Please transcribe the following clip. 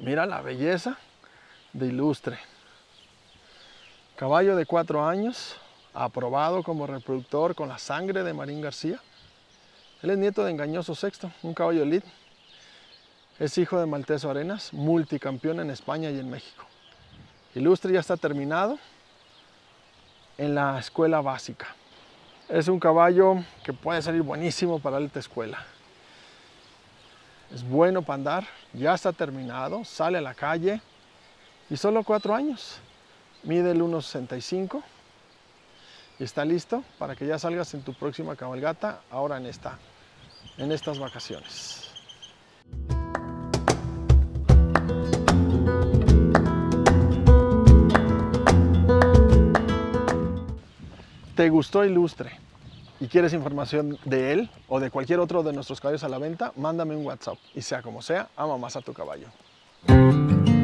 Mira la belleza de Ilustre. Caballo de 4 años, aprobado como reproductor con la sangre de Marín García. Él es nieto de Engañoso Sexto, un caballo elite. Es hijo de Malteso Arenas, multicampeón en España y en México. Ilustre ya está terminado en la escuela básica. Es un caballo que puede salir buenísimo para la alta escuela. Es bueno para andar, ya está terminado, sale a la calle y solo 4 años. Mide el 1,65 y está listo para que ya salgas en tu próxima cabalgata ahora en estas vacaciones. ¿Te gustó Ilustre y quieres información de él o de cualquier otro de nuestros caballos a la venta? Mándame un WhatsApp y sea como sea, ama más a tu caballo.